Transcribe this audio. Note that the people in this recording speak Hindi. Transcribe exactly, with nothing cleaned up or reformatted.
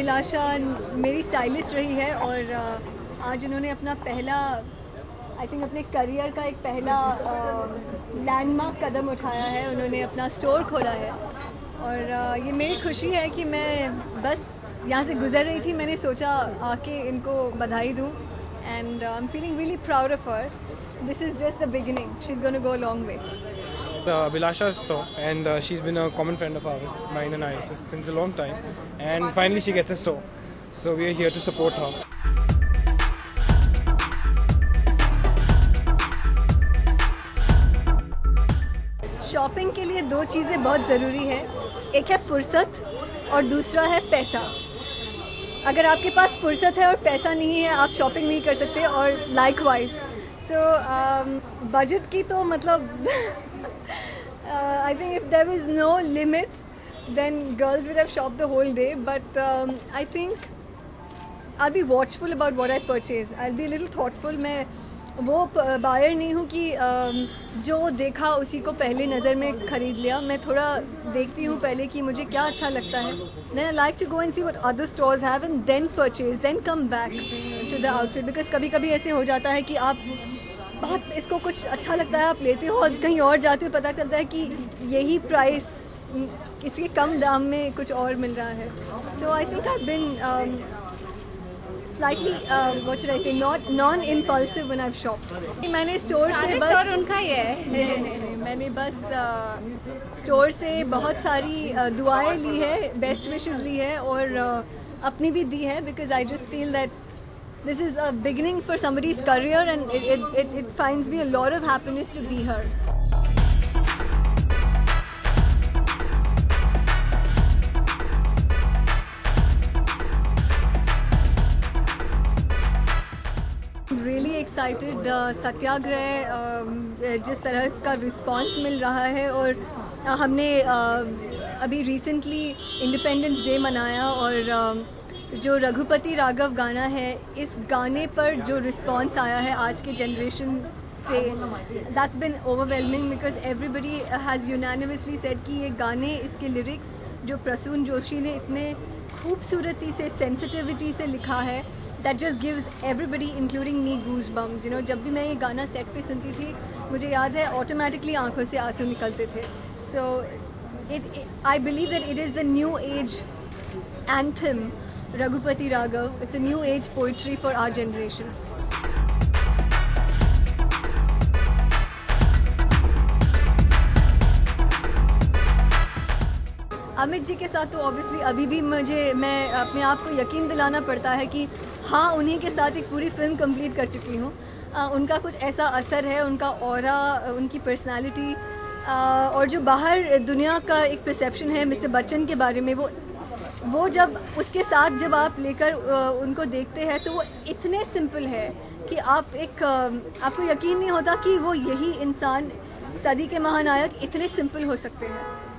अभिलाषा मेरी स्टाइलिस्ट रही है और आज उन्होंने अपना पहला आई थिंक अपने करियर का एक पहला लैंडमार्क कदम उठाया है। उन्होंने अपना स्टोर खोला है और uh, ये मेरी खुशी है कि मैं बस यहाँ से गुजर रही थी, मैंने सोचा आके इनको बधाई दूँ and I am feeling really proud of her. This is just the beginning. She's going to go a long way. The Abhilasha store, and uh, she's been a common friend of ours, mine and I, since a long time. And finally, she gets a store, so we are here to support her. Shopping के लिए दो चीज़ें बहुत ज़रूरी है, एक है फुर्सत और दूसरा है पैसा. अगर आपके पास फुर्सत है और पैसा नहीं है, आप शॉपिंग नहीं कर सकते. और लाइकवाइज सो बजट की तो मतलब I think if there was no limit then girls would have shop the whole day. But I think I be watchful about what I purchase. I be little thoughtful. मैं वो बायर नहीं हूँ कि uh, जो देखा उसी को पहले नज़र में ख़रीद लिया. मैं थोड़ा देखती हूँ पहले कि मुझे क्या अच्छा लगता है. Then I like to go and see what other stores have and then purchase, then come back to the outfit. Because कभी कभी ऐसे हो जाता है कि आप बहुत इसको कुछ अच्छा लगता है, आप लेते हो और कहीं और जाते हो, पता चलता है कि यही प्राइस इसके कम दाम में कुछ और मिल रहा है. So I think I been slightly uh, what should I say not non impulsive when I've shopped. मैंने स्टोर से बस स्टोर उनका ही है. नहीं, नहीं, नहीं, मैंने बस स्टोर से बहुत सारी uh, दुआएं ली है, बेस्ट विशेस ली है और uh, अपनी भी दी है. Because I just feel that this is a beginning for somebody's career and it it it finds me a lot of happiness to be her. Really excited. Satyagraha uh, जिस तरह का रिस्पांस मिल रहा है और uh, हमने uh, अभी रिसेंटली इंडिपेंडेंस डे मनाया और uh, जो रघुपति राघव गाना है, इस गाने पर जो रिस्पांस आया है आज के जनरेशन से, that's been overwhelming. Because everybody has unanimously said कि ये गाने, इसके लिरिक्स जो प्रसून जोशी ने इतने खूबसूरती से, सेंसिटिविटी से लिखा है, that just gives everybody including me goosebumps. You know, जब भी मैं ये गाना सेट पे सुनती थी, मुझे याद है ऑटोमेटिकली आंखों से आंसू निकलते थे. So it, it I believe that it is the new age anthem, Raghupati Raghav. It's a new age poetry for our generation. Amit ji के साथ तो ऑब्वियसली अभी भी मुझे मैं अपने आप को यकीन दिलाना पड़ता है कि हाँ, उन्हीं के साथ एक पूरी फिल्म कंप्लीट कर चुकी हूँ. उनका कुछ ऐसा असर है, उनका ऑरा, उनकी पर्सनालिटी और जो बाहर दुनिया का एक परसेप्शन है मिस्टर बच्चन के बारे में, वो वो जब उसके साथ जब आप लेकर उनको देखते हैं तो वो इतने सिंपल है कि आप एक आपको यकीन नहीं होता कि वो यही इंसान, सदी के महानायक, इतने सिंपल हो सकते हैं.